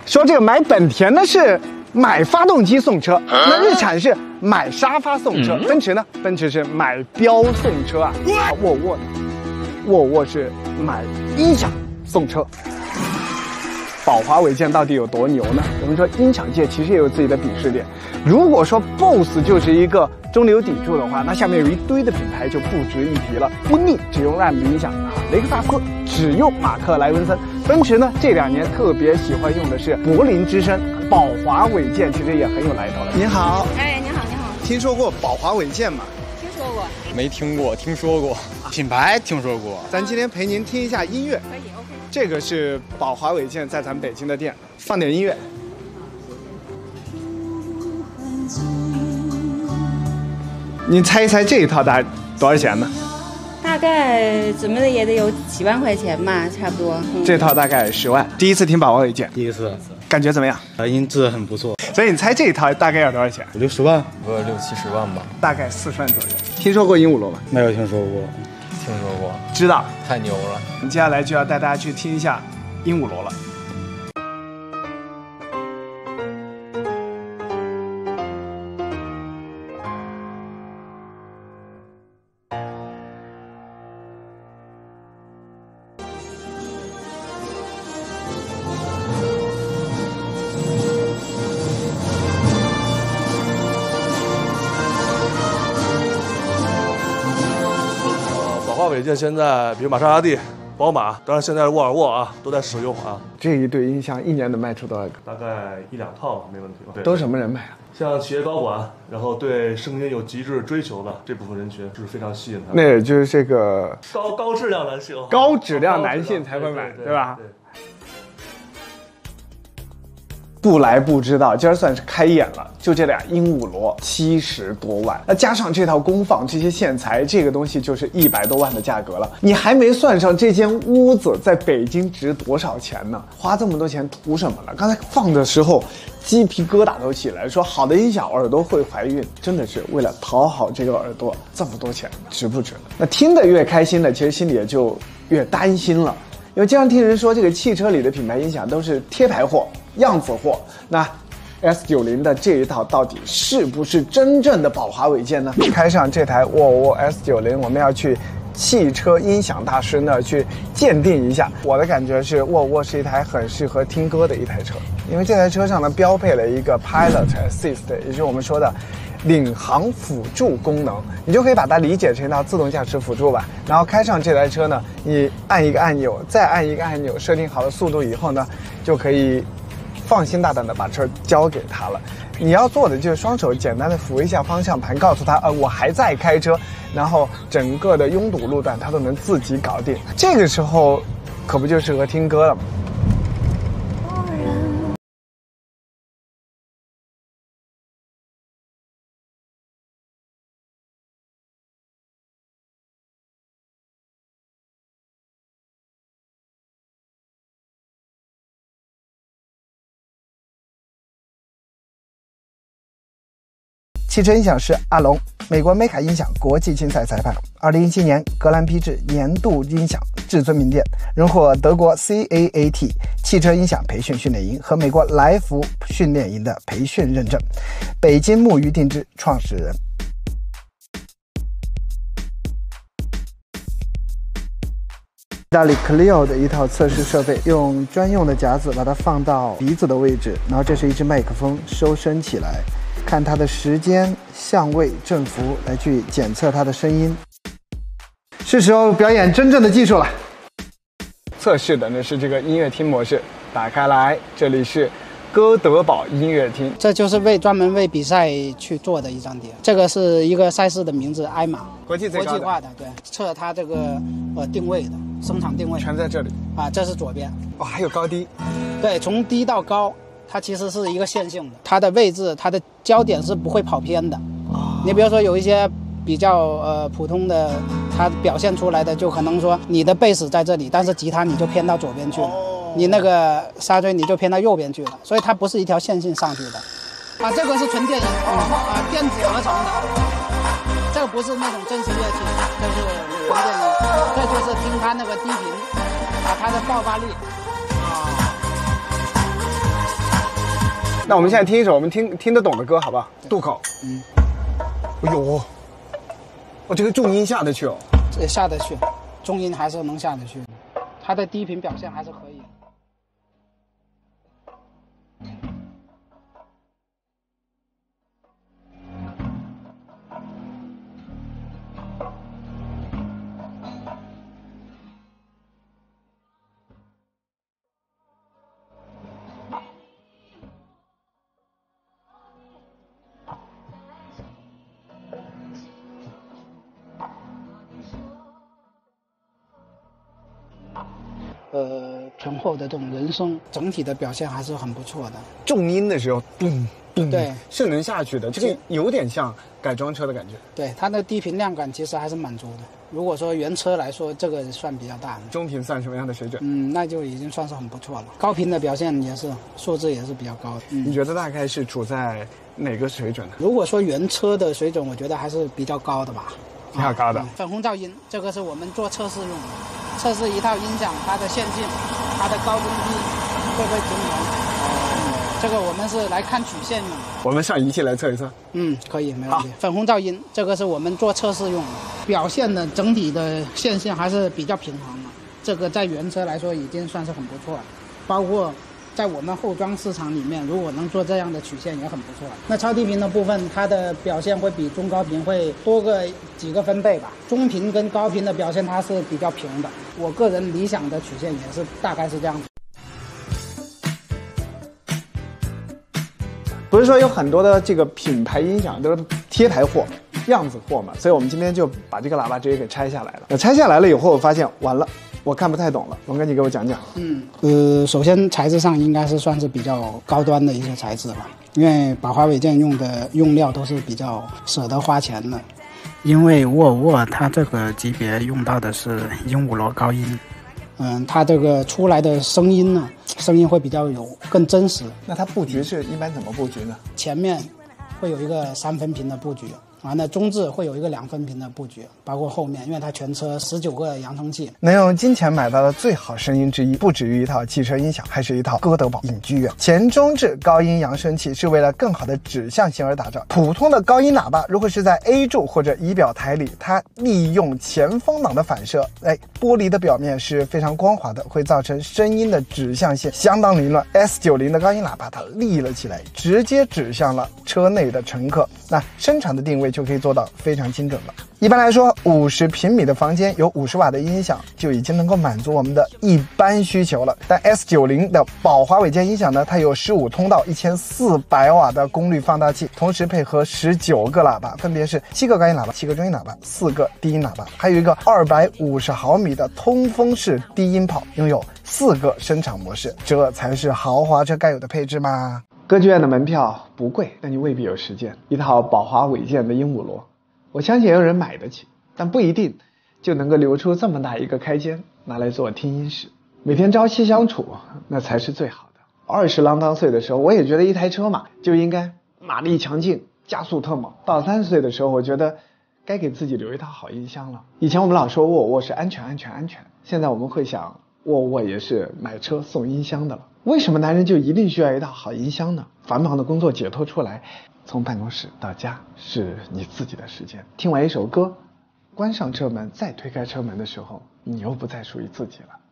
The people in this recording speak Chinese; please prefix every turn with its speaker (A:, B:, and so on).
A: 说这个买本田呢是买发动机送车，那日产是买沙发送车，奔驰呢？奔驰是买标送车啊。沃尔沃呢？沃尔沃是买音响送车。宝华韦健到底有多牛呢？我们说音响界其实也有自己的鄙视链。如果说 BOSS 就是一个中流砥柱的话，那下面有一堆的品牌就不值一提了。宾利只用 RAM 音响啊，雷克萨斯只用马特莱文森，奔驰呢这2年特别喜欢用的是柏林之声，宝华韦健其实也很有来头了。您好，
B: 哎，你好，你好，
A: 听说过宝华韦健吗？
B: 听说过，
C: 没听过，听说过，品牌听说过。
A: 咱今天陪您听一下音乐，
B: 可以 OK。
A: 这个是宝华韦健在咱们北京的店，放点音乐。您猜一猜这一套大概多少钱呢？
B: 大概怎么的也得有7万块钱吧，差不多。
A: 这套大概10万。第一次听宝华韦健，
D: 第一次，
A: 感觉怎么样？
D: 音质很不错。
A: 所以你猜这一套大概要多少钱
D: ？50、60万，
C: 个60、70万吧。
A: 大概40万左右。听说过鹦鹉螺吗？
D: 没有听说过。
C: 听说过，
A: 知道。
C: 太牛了。
A: 我们接下来就要带大家去听一下鹦鹉螺了。
E: 宝华韦健现在，比如玛莎拉蒂、宝马，当然现在沃尔沃啊都在使用啊。
A: 这一对音箱1年能卖出多少个？
E: 大概1、2套没问题吧。
A: 都什么人买啊？
E: 像企业高管，然后对声音有极致追求的这部分人群是非常吸引他。
A: 那也就是这个
E: 高质量男性，
A: 高质量男性才会买，对吧？
E: 对。
A: 不来不知道，今儿算是开眼了。就这俩鹦鹉螺70多万，那加上这套功放、这些线材，这个东西就是100多万的价格了。你还没算上这间屋子在北京值多少钱呢？花这么多钱图什么呢？刚才放的时候，鸡皮疙瘩都起来。说好的音响，耳朵会怀孕，真的是为了讨好这个耳朵，这么多钱值不值？那听得越开心的，其实心里也就越担心了。因为经常听人说，这个汽车里的品牌音响都是贴牌货、样子货。那 S90的这一套到底是不是真正的宝华韦健呢？开上这台沃尔沃 S90，我们要去汽车音响大师那儿去鉴定一下。我的感觉是，沃尔沃是一台很适合听歌的一台车，因为这台车上呢标配了一个 Pilot Assist， 也就是我们说的领航辅助功能，你就可以把它理解成一套自动驾驶辅助吧。然后开上这台车呢，你按一个按钮，再按一个按钮，设定好了速度以后呢，就可以放心大胆的把车交给他了。你要做的就是双手简单的扶一下方向盘，告诉他我还在开车，然后整个的拥堵路段他都能自己搞定。这个时候可不就适合听歌了吗？汽车音响师阿龙，美国梅卡音响国际竞赛裁判，2017年格兰披治年度音响至尊名店，荣获德国 CAAT 汽车音响培训训练营和美国来福训练营的培训认证，北京木鱼定制创始人。意大利 Clio 的一套测试设备，用专用的夹子把它放到鼻子的位置，然后这是一支麦克风，收伸起来，看它的时间、相位、振幅来去检测它的声音。是时候表演真正的技术了。测试的呢是这个音乐厅模式，打开来，这里是哥德堡音乐厅，
F: 这就是专门为比赛去做的一张碟。这个是一个赛事的名字，埃马，
A: 国际
F: 化的，对，测它这个定位的声场定位，
A: 全在这里
F: 啊，这是左边。
A: 哦，还有高低，
F: 对，从低到高。它其实是一个线性的，它的位置、它的焦点是不会跑偏的。你比如说有一些比较普通的，它表现出来的就可能说你的贝斯在这里，但是吉他你就偏到左边去了，你那个沙锥你就偏到右边去了，所以它不是一条线性上去的。啊，这个是纯电音，电子合成的，这个不是那种真实乐器，这是纯电音，这就是听它那个低频，它的爆发力。
A: 那我们现在听一首我们听得懂的歌，好不好？渡口。哎呦，我这个重音下得去哦。
F: 这下得去，中音还是能下得去，它的低频表现还是可以。醇厚的这种人声，整体的表现还是很不错的。
A: 重音的时候，咚咚，
F: 对，
A: 是能下去的。这个有点像改装车的感觉。
F: 对，它的低频量感其实还是满足的。如果说原车来说，这个算比较大的。
A: 中频算什么样的水准？
F: 那就已经算是很不错了。高频的表现也是，素质也是比较高的。
A: 你觉得大概是处在哪个水准呢？
F: 如果说原车的水准，我觉得还是比较高的吧。
A: 比较高的。
F: 粉红噪音，这个是我们做测试用的，测试一套音响它的线性，它的高中低会不会平衡。这个我们是来看曲线用的。
A: 我们上仪器来测一测。
F: 可以，没问题。粉红噪音，这个是我们做测试用的，表现的整体的线性还是比较平衡的。这个在原车来说已经算是很不错了，包括在我们后装市场里面，如果能做这样的曲线也很不错。那超低频的部分，它的表现会比中高频会多个几个分贝吧。中频跟高频的表现它是比较平的，我个人理想的曲线也是大概是这样子。
A: 不是说有很多的这个品牌音响都是贴牌货、样子货嘛，所以我们今天就把这个喇叭直接给拆下来了。那拆下来了以后，我发现完了，我看不太懂了。龙哥，你给我讲讲。
F: 首先材质上应该是算是比较高端的一些材质吧，因为宝华韦健用的用料都是比较舍得花钱的。因为沃尔沃它这个级别用到的是鹦鹉螺高音。它这个出来的声音呢，声音会比较更真实。
A: 那它布局是一般怎么布局呢？
F: 前面会有一个3分频的布局，完了中置会有一个2分频的布局，包括后面，因为它全车19个扬声器，
A: 能用金钱买到的最好声音之一，不止于一套汽车音响，还是一套歌德堡影剧院。前中置高音扬声器是为了更好的指向性而打造。普通的高音喇叭如果是在 A 柱或者仪表台里，它利用前风挡的反射，玻璃的表面是非常光滑的，会造成声音的指向性相当凌乱。S90 的高音喇叭它立了起来，直接指向了车内的乘客，那声场的定位就可以做到非常精准了。一般来说，50平米的房间有50瓦的音响就已经能够满足我们的一般需求了。但 S90 的宝华韦健音响呢，它有15通道1400瓦的功率放大器，同时配合19个喇叭，分别是7个高音喇叭、7个中音喇叭、4个低音喇叭，还有一个250毫米的通风式低音炮，拥有4个声场模式，这才是豪华车该有的配置吗？歌剧院的门票不贵，但你未必有时间。一套宝华韦健的鹦鹉螺，我相信也有人买得起，但不一定就能够留出这么大一个开间拿来做听音室。每天朝夕相处，那才是最好的。20郎当岁的时候，我也觉得一台车嘛就应该马力强劲、加速特猛。到30岁的时候，我觉得该给自己留一套好音箱了。以前我们老说沃尔沃是安全，现在我们会想，沃尔沃也是买车送音箱的了。为什么男人就一定需要一套好音箱呢？繁忙的工作解脱出来，从办公室到家是你自己的时间。听完一首歌，关上车门，再推开车门的时候，你又不再属于自己了。